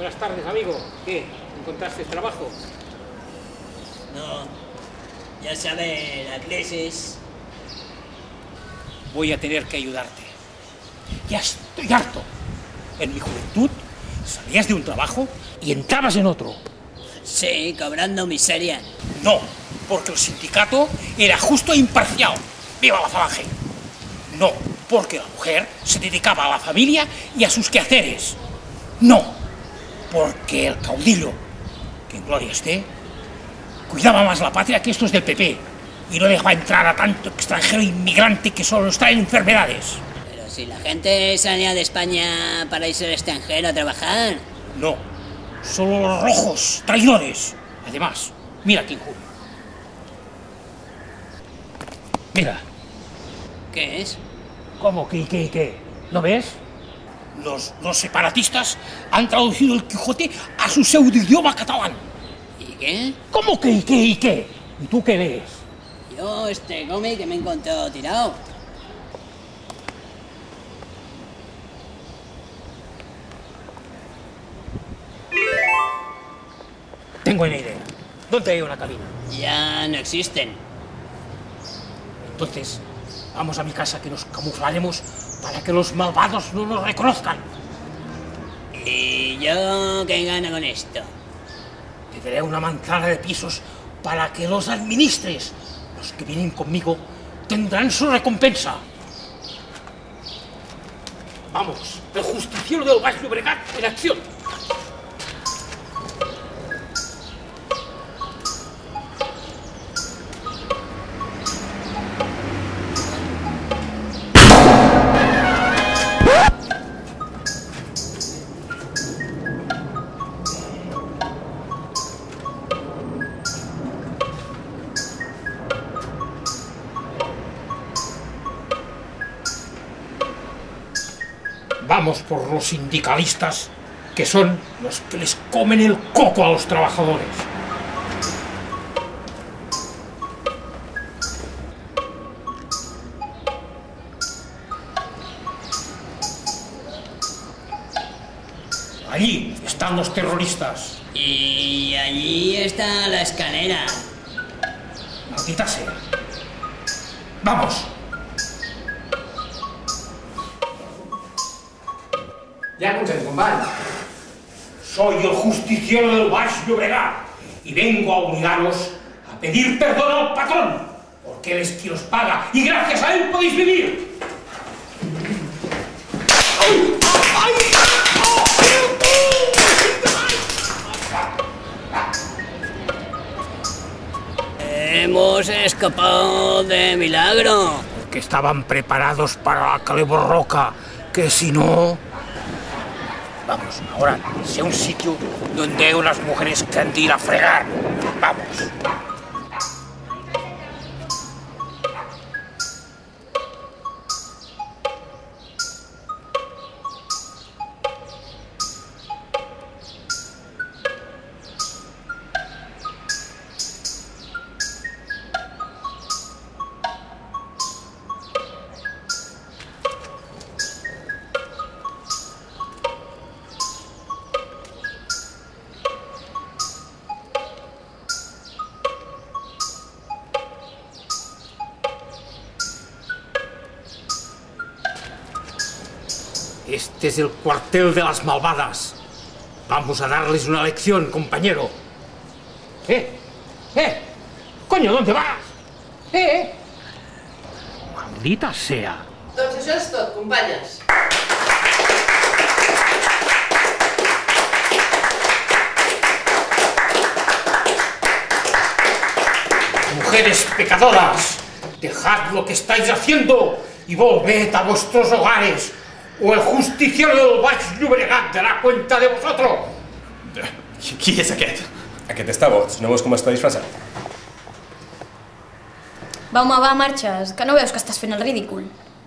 buenas tardes, amigo. ¿Qué? ¿Encontraste trabajo? No, ya sabes, la crisis. Voy a tener que ayudarte. Ya estoy harto. En mi juventud salías de un trabajo y entrabas en otro. Sí, cobrando miseria. No, porque el sindicato era justo e imparcial. ¡Viva la Falange! No, porque la mujer se dedicaba a la familia y a sus quehaceres. No, porque el caudillo, que en gloria esté, cuidaba más la patria que estos del PP y no dejaba entrar a tanto extranjero inmigrante que solo nos traen enfermedades. Pero si la gente salía de España para irse al extranjero a trabajar. No, solo los rojos, traidores. Además, mira qué injurio. Mira. ¿Qué es? ¿Cómo? ¿Qué? ¿No ves? Los separatistas han traducido el Quijote a su pseudo-idioma catalán. ¿Y qué? ¿Cómo que y qué? ¿Y tú qué lees? Yo este cómic que me he encontrado tirado. Tengo una idea. ¿Dónde hay una cabina? Ya no existen. Entonces, vamos a mi casa que nos camuflaremos para que los malvados no nos reconozcan. ¿Y yo qué gano con esto? Te daré una manzana de pisos para que los administres. Los que vienen conmigo tendrán su recompensa. Vamos, el justiciero del Baix Llobregat en acción. Vamos por los sindicalistas, que son los que les comen el coco a los trabajadores. Allí están los terroristas. Y allí está la escalera. Maldita sea. ¡Vamos! Ja comencem, company. Soy el justiciero del Baix Llobregat y vengo a obligaros a pedir perdón al patrón, porque él es quien os paga y gracias a él podéis vivir. Hemos escapado de milagro. Que estaban preparados para la caleborroca, que si no... Vamos, ahora sea un sitio donde hay unas mujeres que han de ir a fregar. Vamos. Este es el cuartel de las malvadas. Vamos a darles una lección, compañero. Coño, ¿dónde vas? Maldita sea. Doncs això és tot, companyes. Mujeres pecadoras, dejad lo que estáis haciendo y volved a vuestros hogares, o el justiciero del Baix Llobregat dará cuenta de vosotros. Qui és aquest? Aquest està boig, no veus com està disfressat? Va, home, va, marxes, que no veus que estàs fent el ridícul.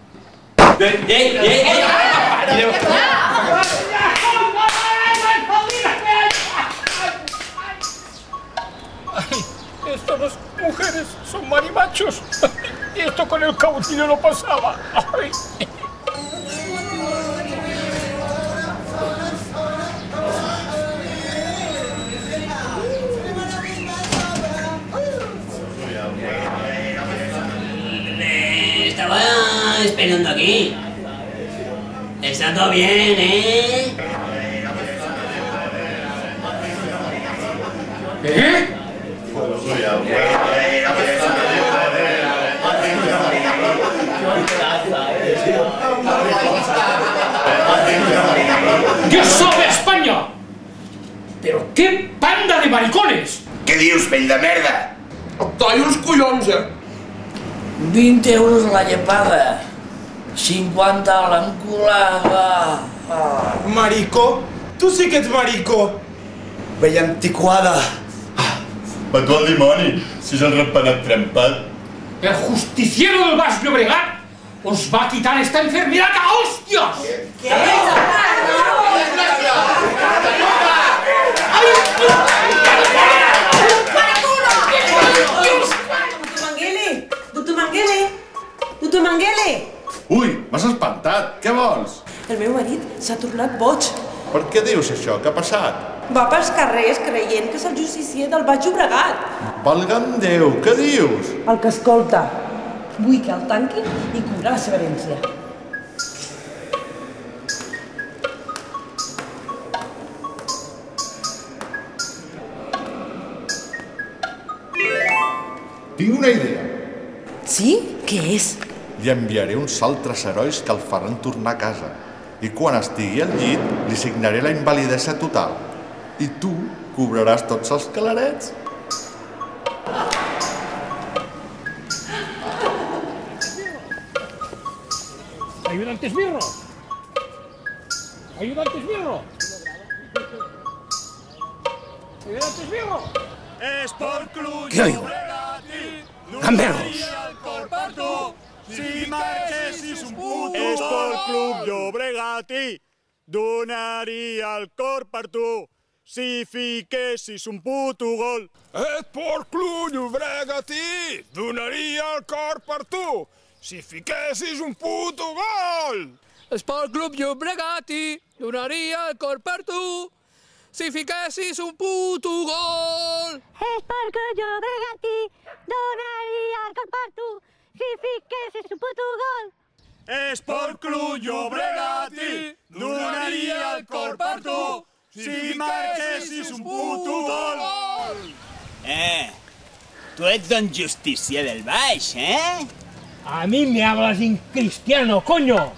Estas mujeres son marimachos. Y esto con el caudillo no pasaba. Ay. estaba esperando aquí. Está todo bien, ¿eh? ¿Eh? ¡Dios salve a Espanya! Però qué panda de maricones! Què dius, vell de merda? Et tallo els collons, 20 euros la llepada, 50 a l'enculada. Marico? Tu sí que ets marico! Vella antiquada! Va tu al dimoni, si és el ratpenat trempat. El justiciero del Baix Llobregat os va quitar esta enfermedad a hostias. ¿Qué? Doctor Mengele! Ui, m'has espantat, què vols? El meu marit s'ha tornat boig. Per què dius això? Què ha passat? Va pels carrers creient que és el justicier del Baix Llobregat. Valga'm Déu, què dius? El que escolta. Vull que el tanquin i cobrar la seva herència. Tinc una idea. Sí? Què és? Li enviaré uns altres herois que el faran tornar a casa. I quan estigui al llit, li signaré la invalidesa total. I tu cobraràs tots els calarets. Ayudante esbirro. Ayudante esbirro. Ayudante esbirro. ¿Qué oigo? ¡Gamberros! Si marquessis un puto Esport Club Llobregatí donaria el cor per tu si fiquessis un puto gol. Esport Club Llobregatí donaria el cor per tu si fiquessis un puto gol. Esport Club Llobregatí donaria el cor per tu si fiquessis un puto gol. Esport Club Llobregatí donaria el cor per tu si fiquessis un puto gol. Esport Club Llobregatí donaria el cor per tu si marquessis un puto gol. Tu ets don Justicier del Baix, eh? A mí me hablas en cristiano, coño.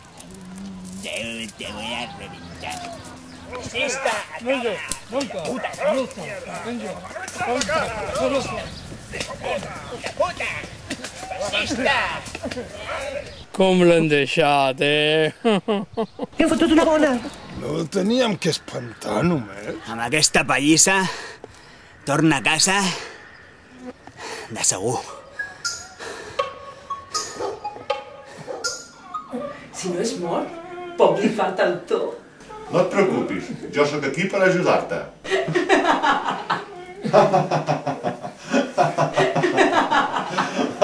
Te voy a reventar. Esta, venga, puta, Com l'han deixat, Li hem fotut una bona. No el teníem que espantar, només. Amb aquesta pallissa, torna a casa de segur. Si no és mort, poc li falta el to. No et preocupis, jo sóc aquí per ajudar-te.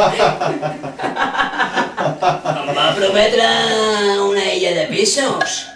Em va prometre una illa de pisos.